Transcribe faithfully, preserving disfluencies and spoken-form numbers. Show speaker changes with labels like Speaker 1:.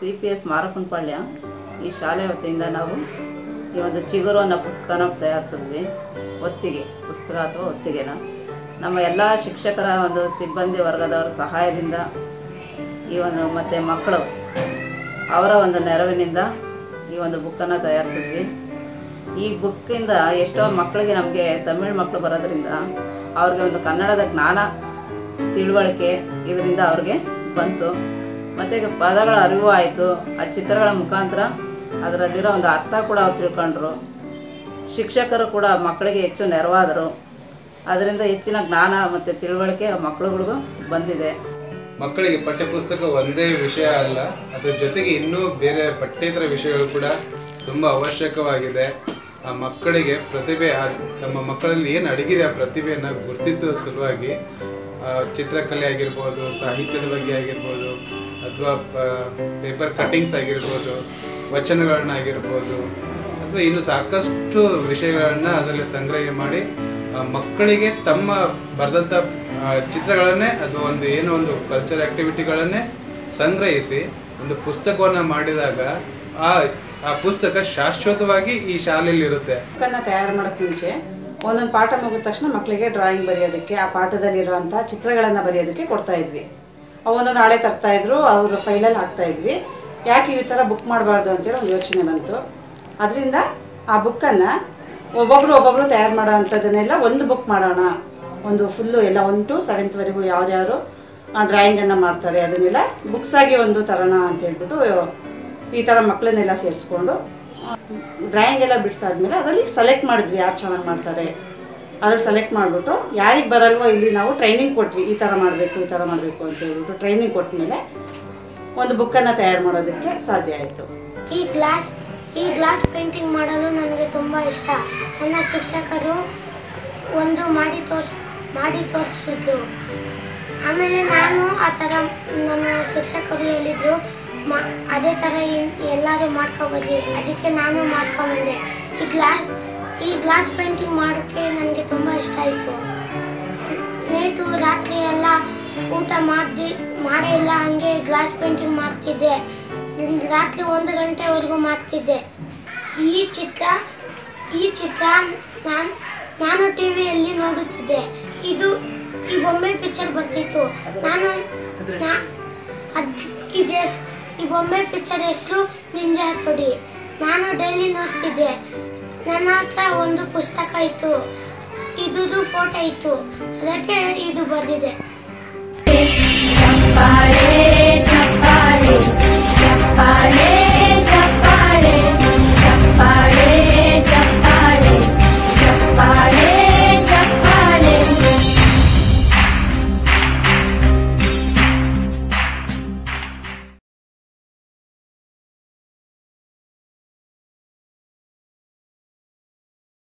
Speaker 1: C P S ಮಾರಪ್ಪನಪಾಳ್ಯ ಈ ಶಾಲೆ ವತಿಯಿಂದ ನಾವು ಈ ಒಂದು ಚಿಗುರು ಅನ್ನೋ ಪುಸ್ತಕನ ತಯಾರಿಸಿದ್ವಿ. ಒತ್ತಿಗೆ ಪುಸ್ತಕ ಅಥವಾ ಒತ್ತಿಗೆನ ನಮ್ಮ ಎಲ್ಲ ಶಿಕ್ಷಕರ ಒಂದು ಸಿಬ್ಬಂದಿ ವರ್ಗದವರ ಸಹಾಯದಿಂದ ಈ ಒಂದು ಮತ್ತು ಮಕ್ಕಳು ಅವರ ಒಂದು ನೆರವಿನಿಂದ ಈ ಒಂದು ಬುಕ್ಕನ್ನು ತಯಾರಿಸಿದ್ವಿ. ಈ ಬುಕ್ಕಿಂದ ಎಷ್ಟೋ ಮಕ್ಕಳಿಗೆ ನಮಗೆ ತಮಿಳು ಮಕ್ಕಳು ಬರೋದ್ರಿಂದ ಅವ್ರಿಗೆ ಒಂದು ಕನ್ನಡದ ಜ್ಞಾನ ತಿಳುವಳಿಕೆ ಇದರಿಂದ ಅವ್ರಿಗೆ ಬಂತು. ಮತ್ತು ಪದಗಳ ಅರಿವು ಆಯಿತು. ಆ ಚಿತ್ರಗಳ ಮುಖಾಂತರ ಅದರಲ್ಲಿರೋ ಒಂದು ಅರ್ಥ ಕೂಡ ಅವ್ರು ತಿಳ್ಕೊಂಡ್ರು. ಶಿಕ್ಷಕರು ಕೂಡ ಮಕ್ಕಳಿಗೆ ಹೆಚ್ಚು ನೆರವಾದರು. ಅದರಿಂದ ಹೆಚ್ಚಿನ ಜ್ಞಾನ ಮತ್ತು ತಿಳುವಳಿಕೆ ಮಕ್ಕಳುಗಳಿಗೂ ಬಂದಿದೆ.
Speaker 2: ಮಕ್ಕಳಿಗೆ ಪಠ್ಯಪುಸ್ತಕ ಒಂದೇ ವಿಷಯ ಅಲ್ಲ, ಅದರ ಜೊತೆಗೆ ಇನ್ನೂ ಬೇರೆ ಪಠ್ಯೇತರ ವಿಷಯಗಳು ಕೂಡ ತುಂಬ ಅವಶ್ಯಕವಾಗಿದೆ. ಆ ಮಕ್ಕಳಿಗೆ ಪ್ರತಿಭೆ, ತಮ್ಮ ಮಕ್ಕಳಲ್ಲಿ ಏನು ಅಡಗಿದೆ ಆ ಪ್ರತಿಭೆಯನ್ನು ಗುರುತಿಸುವ ಸಲುವಾಗಿ ಚಿತ್ರಕಲೆ ಆಗಿರ್ಬೋದು, ಸಾಹಿತ್ಯದ ಬಗ್ಗೆ ಆಗಿರ್ಬೋದು, ಅಥವಾ ಪೇಪರ್ ಕಟ್ಟಿಂಗ್ಸ್ ಆಗಿರ್ಬೋದು, ವಚನಗಳನ್ನಾಗಿರ್ಬೋದು, ಅಥವಾ ಇನ್ನು ಸಾಕಷ್ಟು ವಿಷಯಗಳನ್ನು ಅದರಲ್ಲಿ ಸಂಗ್ರಹ ಮಾಡಿ ಮಕ್ಕಳಿಗೆ ತಮ್ಮ ಬರೆದಂಥ ಚಿತ್ರಗಳನ್ನೇ ಅಥವಾ ಒಂದು ಏನೋ ಒಂದು ಕಲ್ಚರ್ ಆ್ಯಕ್ಟಿವಿಟಿಗಳನ್ನೇ ಸಂಗ್ರಹಿಸಿ ಒಂದು ಪುಸ್ತಕವನ್ನು ಮಾಡಿದಾಗ ಆ ಆ ಪುಸ್ತಕ ಶಾಶ್ವತವಾಗಿ ಈ ಶಾಲೆಯಲ್ಲಿ ಇರುತ್ತೆ.
Speaker 3: ಬುಕ್ಕನ್ನು ತಯಾರು ಮಾಡೋಕ್ಕೆ ಮುಂಚೆ ಒಂದೊಂದು ಪಾಠ ಮುಗಿದ ತಕ್ಷಣ ಮಕ್ಕಳಿಗೆ ಡ್ರಾಯಿಂಗ್ ಬರೆಯೋದಕ್ಕೆ, ಆ ಪಾಠದಲ್ಲಿರುವಂಥ ಚಿತ್ರಗಳನ್ನು ಬರೆಯೋದಕ್ಕೆ ಕೊಡ್ತಾ ಇದ್ವಿ. ಅವೊಂದು ನಾಳೆ ತರ್ತಾ ಇದ್ರು, ಅವರು ಫೈಲಲ್ಲಿ ಹಾಕ್ತಾ ಇದ್ವಿ. ಯಾಕೆ ಈ ಥರ ಬುಕ್ ಮಾಡಬಾರ್ದು ಅಂತೇಳಿ ಒಂದು ಯೋಚನೆ ಬಂತು. ಅದರಿಂದ ಆ ಬುಕ್ಕನ್ನು ಒಬ್ಬೊಬ್ಬರು ಒಬ್ಬೊಬ್ಬರು ತಯಾರು ಮಾಡೋ ಅಂಥದ್ದನ್ನೆಲ್ಲ ಒಂದು ಬುಕ್ ಮಾಡೋಣ, ಒಂದು ಫುಲ್ಲು ಎಲ್ಲ ಒನ್ ಟು ಸೆವೆಂತ್ವರೆಗೂ ಯಾರ್ಯಾರು ಡ್ರಾಯಿಂಗನ್ನು ಮಾಡ್ತಾರೆ ಅದನ್ನೆಲ್ಲ ಬುಕ್ಸಾಗಿ ಒಂದು ತರೋಣ ಅಂತ ಹೇಳ್ಬಿಟ್ಟು ಈ ಥರ ಮಕ್ಕಳನ್ನೆಲ್ಲ ಸೇರಿಸ್ಕೊಂಡು ಡ್ರಾಯಿಂಗ್ ಎಲ್ಲ ಬಿಡಿಸಾದ್ಮೇಲೆ ಅದರಲ್ಲಿ ಸೆಲೆಕ್ಟ್ ಮಾಡಿದ್ವಿ ಯಾರು ಚೆನ್ನಾಗಿ ಮಾಡ್ತಾರೆ. ಅದ್ರಲ್ಲಿ ಸೆಲೆಕ್ಟ್ ಮಾಡಿಬಿಟ್ಟು ಯಾರಿಗೆ ಬರಲ್ವೋ ಇಲ್ಲಿ ನಾವು ಟ್ರೈನಿಂಗ್ ಕೊಟ್ವಿ, ಈ ಥರ ಮಾಡಬೇಕು ಈ ಥರ ಮಾಡಬೇಕು ಅಂತ ಹೇಳ್ಬಿಟ್ಟು ಟ್ರೈನಿಂಗ್ ಕೊಟ್ಟ ಮೇಲೆ ಒಂದು ಬುಕ್ಕನ್ನು ತಯಾರು ಮಾಡೋದಕ್ಕೆ ಸಾಧ್ಯ ಆಯಿತು.
Speaker 4: ಈ ಗ್ಲಾಸ್ ಈ ಗ್ಲಾಸ್ ಪೇಂಟಿಂಗ್ ಮಾಡಲು ನನಗೆ ತುಂಬ ಇಷ್ಟ. ನನ್ನ ಶಿಕ್ಷಕರು ಒಂದು ಮಾಡಿ ತೋರ್ಸ್ ಮಾಡಿ ತೋರಿಸಿದ್ರು. ಆಮೇಲೆ ನಾನು ಆ ಥರ ನಮ್ಮ ಶಿಕ್ಷಕರು ಹೇಳಿದರು, ಮಾ ಅದೇ ಥರ ಎಲ್ಲರೂ ಮಾಡ್ಕೊಬರ್ರಿ. ಅದಕ್ಕೆ ನಾನು ಮಾಡ್ಕೊಂಬಂದೆ. ಈ ಗ್ಲಾಸ್ ಈ ಗ್ಲಾಸ್ ಪೇಂಟಿಂಗ್ ಮಾಡೋಕ್ಕೆ ನನಗೆ ತುಂಬ ಇಷ್ಟ ಆಯಿತು. ನೇಟು ರಾತ್ರಿ ಎಲ್ಲ ಊಟ ಮಾಡಿ ಮಾಡೇ ಇಲ್ಲ, ಹಾಗೆ ಗ್ಲಾಸ್ ಪೇಂಟಿಂಗ್ ಮಾಡ್ತಿದ್ದೆ. ರಾತ್ರಿ ಒಂದು ಗಂಟೆವರೆಗೂ ಮಾಡ್ತಿದ್ದೆ. ಈ ಚಿತ್ರ ಈ ಚಿತ್ರ ನಾನು ನಾನು ಟಿ ವಿಯಲ್ಲಿ ನೋಡುತ್ತಿದ್ದೆ. ಇದು ಈ ಬೊಮ್ಮೆ ಪಿಕ್ಚರ್ ಬರ್ತಿತ್ತು. ನಾನು ಅದಕ್ಕಿದೆ ಈ ಬೊಮ್ಮೆ ಪಿಕ್ಚರ್ ಹೆಸರು ನಿಂಜಾ ಹತೋಡಿ. ನಾನು ಡೈಲಿ ನೋಡ್ತಿದ್ದೆ. ನನ್ನ ಹತ್ರ ಒಂದು ಪುಸ್ತಕ ಇತ್ತು, ಇದುದು ಫೋಟೋ ಇತ್ತು, ಅದಕ್ಕೆ ಇದು ಬಂದಿದೆ. ಚಪ್ಪಾಳೆ ಚಪ್ಪಾಳೆ ಚಪ್ಪಾಳೆ